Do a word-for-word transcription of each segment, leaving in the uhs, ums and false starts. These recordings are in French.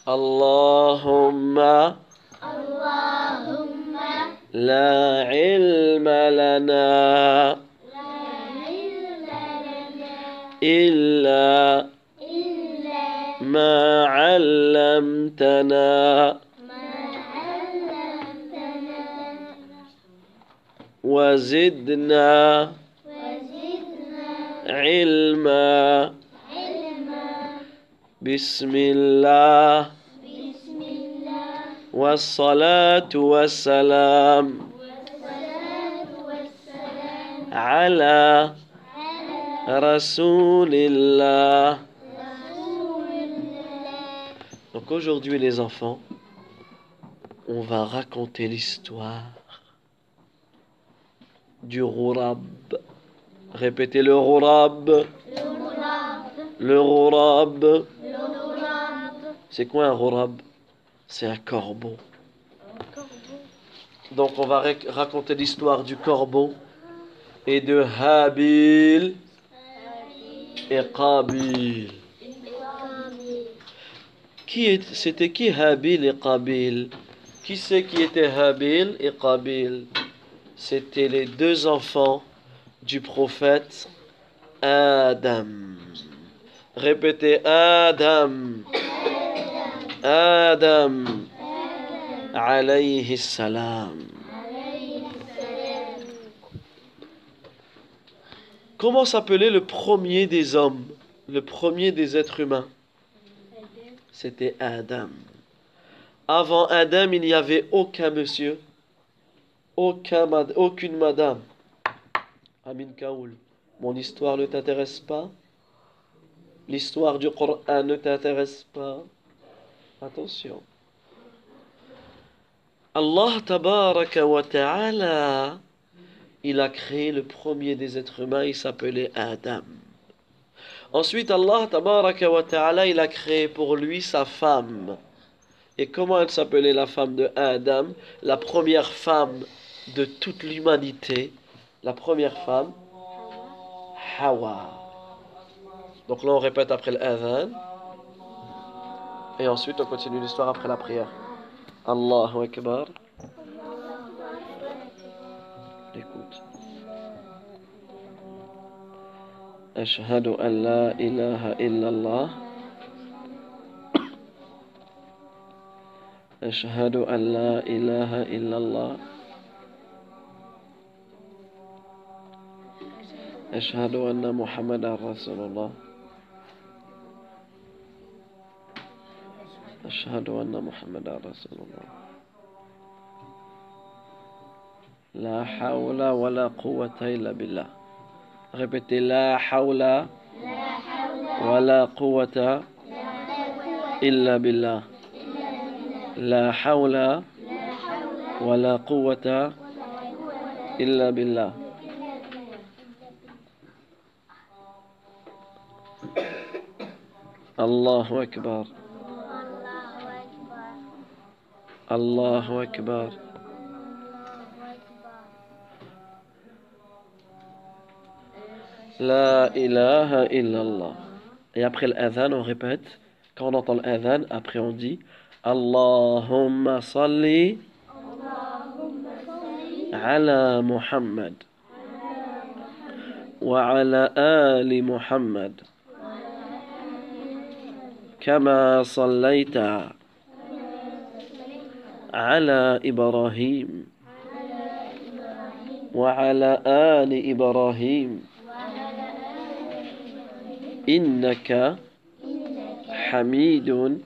اللهم اللهم لا علم لنا لا علم لنا إلا إلا ما علمتنا ما علمتنا وزدنا وزدنا علما علما بسم الله بسم الله والصلاة والسلام والصلاة والسلام على على رسول الله. رسول الله. Donc aujourd'hui les enfants, on va raconter l'histoire du Ghurab. Répétez le Ghurab. Le Ghurab, Le Ghurab. le Ghurab. C'est quoi un Ghurab? C'est un corbeau. Donc on va rac- raconter l'histoire du corbeau et de Habil et Qabil. Qui est, c'était qui Habil et Qabil? Qui c'est qui était Habil et Qabil? C'était les deux enfants du prophète Adam. Répétez Adam. Adam. Alayhi salam. Comment s'appelait le premier des hommes? Le premier des êtres humains? C'était Adam. Avant Adam, il n'y avait aucun monsieur, aucun mad- aucune madame. Amin Kaoul, mon histoire ne t'intéresse pas? L'histoire du Coran ne t'intéresse pas? Attention. Allah tabaraka wa ta'ala, il a créé le premier des êtres humains, il s'appelait Adam. Ensuite, Allah tabaraka wa ta'ala, il a créé pour lui sa femme. Et comment elle s'appelait la femme de Adam? La première femme de toute l'humanité. La première femme, Hawa. Donc là, on répète après l'adhan. Et ensuite, on continue l'histoire après la prière. Allahu Akbar. Écoute. Ashhadu an la ilaha illallah. Ashhadu an la ilaha illallah. أشهد أن محمدا رسول الله. أشهد أن محمدا رسول الله. لا حول ولا قوة إلا بالله. Répétez لا حول ولا قوة إلا بالله. لا حول ولا قوة إلا بالله. الله أكبر. الله أكبر. لا إله إلا الله. Et après l'adhan, on répète. Quand on entend l'adhan, après on dit Allahumma salli ala Muhammad wa ala ali Muhammad. كما صليت على إبراهيم وعلى آل إبراهيم إنك حميد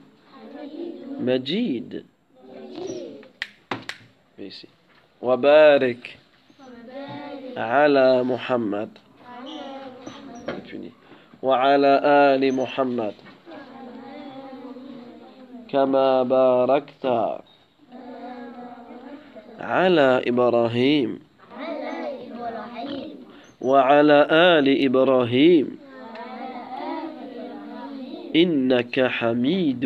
مجيد. وبارك على محمد وعلى آل محمد كما باركت على إبراهيم وعلى آل إبراهيم إنك حميد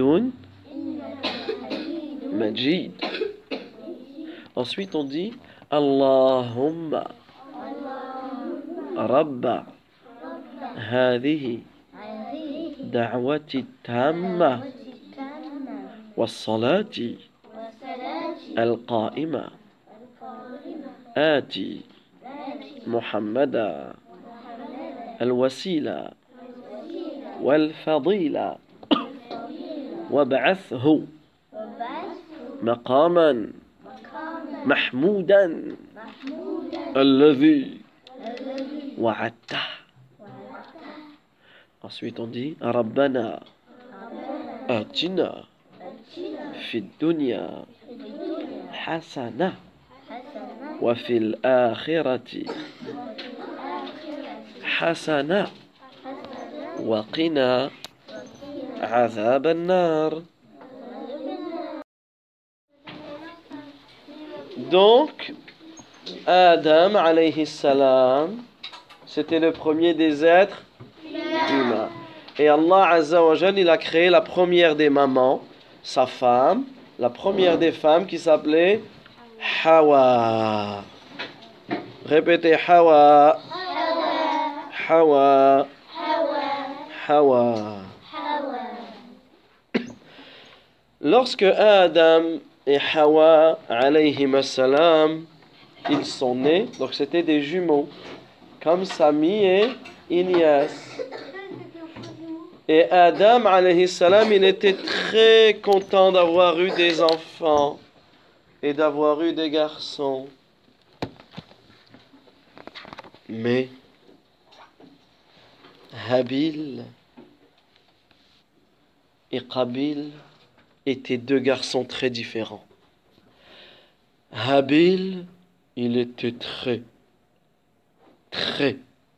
مجيد. Ensuite on dit Allahumma Rabba هذه دعوتي التامة والصلاة والصلاة القائمة القائمة آتي آتي محمدا محمدا الوسيلة الوسيلة والفضيلة والفضيلة وابعثه وبعثه مقاما مقاما محمودا محمودا الذي الذي وعدته. وعدته. Ensuite on dit ربنا ربنا آتنا آتنا في الدنيا في الدنيا حسنة حسنة وفي الآخرة وفي الآخرة حسنة حسنة وقنا وقنا عذاب النار. Donc, Adam alayhi salam, c'était le premier des êtres humains. Et Allah Azza wa Jal, il a créé la première des mamans, sa femme, la première des femmes qui s'appelait Hawa. Répétez Hawa, Hawa, Hawa. Lorsque Adam et Hawa alayhim salam, ils sont nés, donc c'était des jumeaux, comme Sami et Ilyas. Et Adam alayhi salam, il était très content d'avoir eu des enfants et d'avoir eu des garçons. Mais Habil et Qabil étaient deux garçons très différents. Habil, il était très, très,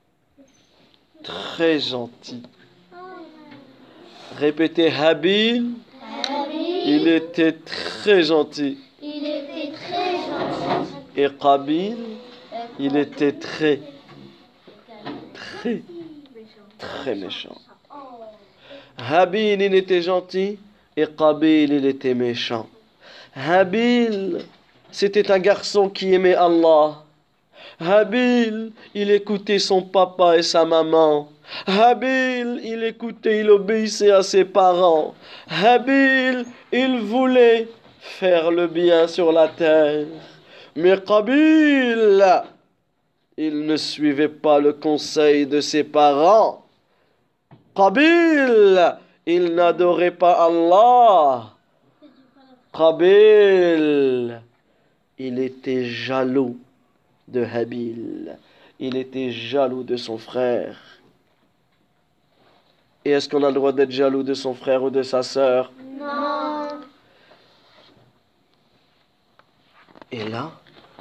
très gentil. Répétez, Habil, il était très gentil. Il était très gentil. Et Qabil, il était très, très, très méchant. Habil, il était gentil. Et Qabil, il était méchant. Habil, c'était un garçon qui aimait Allah. Habil, il écoutait son papa et sa maman. Habil, il écoutait, il obéissait à ses parents. Habil, il voulait faire le bien sur la terre. Mais Qabil, il ne suivait pas le conseil de ses parents. Qabil, il n'adorait pas Allah. Qabil, il était jaloux de Habil. Il était jaloux de son frère. Et est-ce qu'on a le droit d'être jaloux de son frère ou de sa sœur? Non. Et là,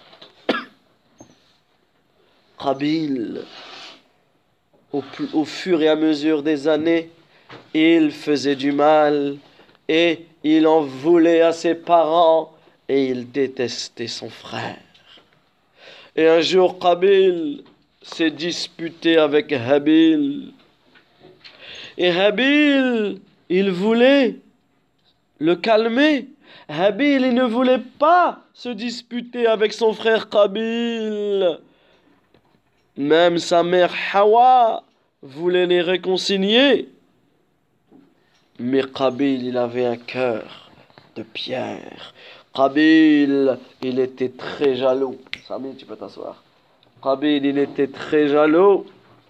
Qabil, au, plus, au fur et à mesure des années, il faisait du mal et il en voulait à ses parents et il détestait son frère. Et un jour, Qabil s'est disputé avec Habil. Et Habil, il voulait le calmer. Habil, il ne voulait pas se disputer avec son frère Qabil. Même sa mère Hawa voulait les réconcilier. Mais Qabil, il avait un cœur de pierre. Qabil, il était très jaloux. Sami, tu peux t'asseoir. Qabil, il était très jaloux.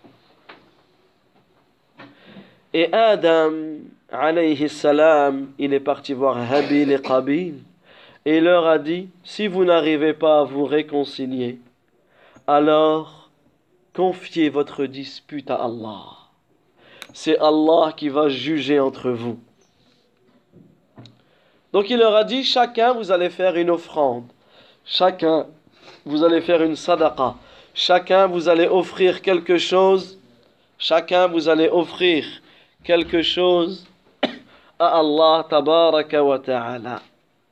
Et Adam, alayhi salam, il est parti voir Habil et Qabil. Et il leur a dit, si vous n'arrivez pas à vous réconcilier, alors confiez votre dispute à Allah. C'est Allah qui va juger entre vous. Donc il leur a dit, chacun vous allez faire une offrande. Chacun vous allez faire une sadaqa. Chacun vous allez offrir quelque chose. Chacun vous allez offrir quelque chose à Allah tabaraka wa ta'ala.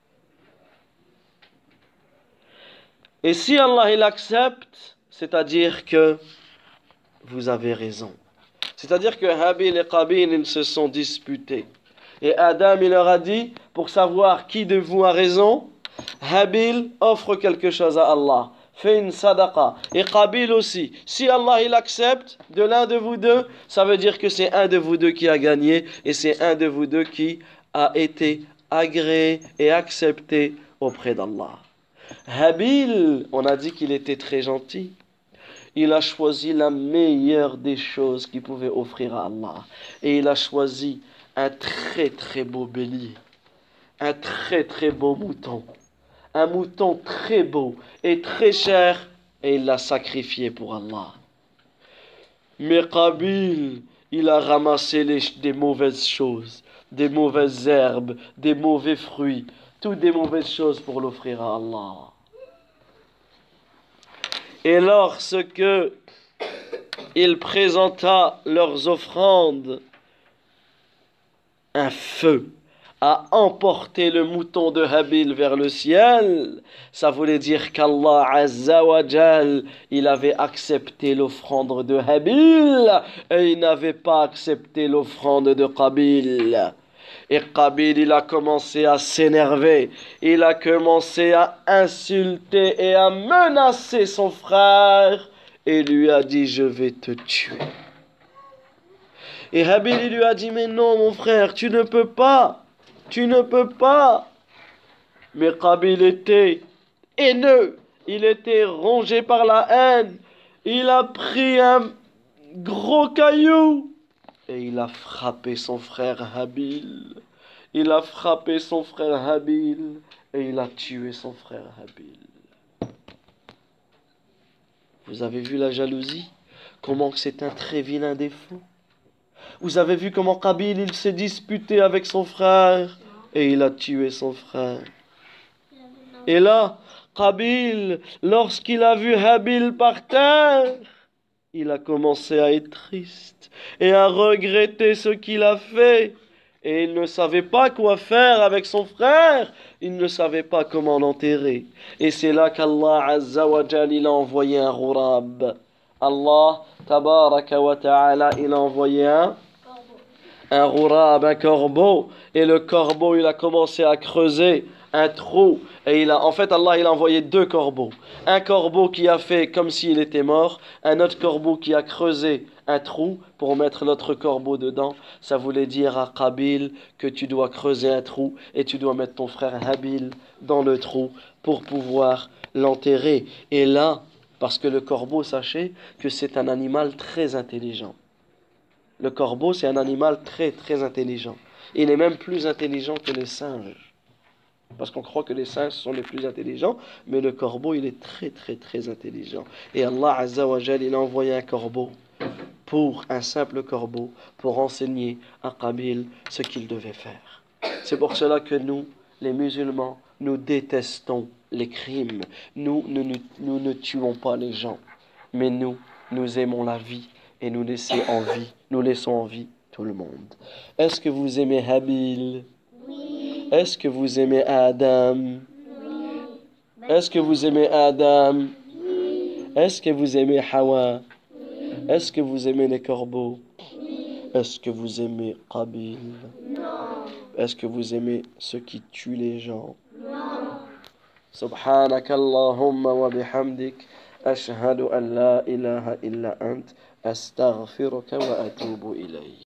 Et si Allah il accepte, c'est-à-dire que vous avez raison. C'est-à-dire que Habil et Qabil ils se sont disputés. Et Adam il leur a dit, pour savoir qui de vous a raison, Habil offre quelque chose à Allah. Fait une sadaqa. Et Qabil aussi. Si Allah il accepte de l'un de vous deux, ça veut dire que c'est un de vous deux qui a gagné et c'est un de vous deux qui a été agréé et accepté auprès d'Allah. Habil, on a dit qu'il était très gentil. Il a choisi la meilleure des choses qu'il pouvait offrir à Allah. Et il a choisi un très très beau bélier, un très très beau mouton, un mouton très beau et très cher, et il l'a sacrifié pour Allah. Mais Qabil, il a ramassé les, des mauvaises choses, des mauvaises herbes, des mauvais fruits, toutes des mauvaises choses pour l'offrir à Allah. Et lorsque il présenta leurs offrandes, un feu a emporté le mouton de Habil vers le ciel. Ça voulait dire qu'Allah Azza wa Jal, il avait accepté l'offrande de Habil et il n'avait pas accepté l'offrande de Qabil. Et Qabil, il a commencé à s'énerver, il a commencé à insulter et à menacer son frère et lui a dit: je vais te tuer. Et Habil, il lui a dit: mais non mon frère, tu ne peux pas, tu ne peux pas. Mais Qabil était haineux, il était rongé par la haine, il a pris un gros caillou et il a frappé son frère Habil. Il a frappé son frère Habil et il a tué son frère Habil. Vous avez vu la jalousie? Comment c'est un très vilain défaut. Vous avez vu comment Qabil, il s'est disputé avec son frère et il a tué son frère. Et là, Qabil, lorsqu'il a vu Habil par terre, il a commencé à être triste et à regretter ce qu'il a fait. Et il ne savait pas quoi faire avec son frère. Il ne savait pas comment l'enterrer. Et c'est là qu'Allah Azza wa Jal, il a envoyé un ghurab. Allah Tabaraka wa Ta'ala, il a envoyé un un ghurab, un corbeau. Et le corbeau, il a commencé à creuser un trou. Et il a, en fait, Allah, il a envoyé deux corbeaux. Un corbeau qui a fait comme s'il était mort. Un autre corbeau qui a creusé un trou pour mettre l'autre corbeau dedans. Ça voulait dire à Qabil que tu dois creuser un trou et tu dois mettre ton frère Habil dans le trou pour pouvoir l'enterrer. Et là, parce que le corbeau, sachez que c'est un animal très intelligent. Le corbeau, c'est un animal très très intelligent. Il est même plus intelligent que les singes. Parce qu'on croit que les singes sont les plus intelligents, mais le corbeau, il est très très très intelligent. Et Allah Azza wa Jal, il a envoyé un corbeau, pour un simple corbeau, pour enseigner à Qabil ce qu'il devait faire. C'est pour cela que nous, les musulmans, nous détestons les crimes. Nous, nous, nous, nous ne tuons pas les gens, mais nous, nous aimons la vie et nous laissons en vie, nous laissons en vie tout le monde. Est-ce que vous aimez Habil? Oui. Est-ce que vous aimez Adam? Oui. Est-ce que vous aimez Adam? Oui. Est-ce que vous aimez Hawa? Oui. Est-ce que vous aimez les corbeaux? Oui. Est-ce que vous aimez Qabil? Non. Est-ce que vous aimez ceux qui tuent les gens? Non. سبحانك اللهم وبحمدك أشهد أن لا إله إلا أنت أستغفرك وأتوب إليك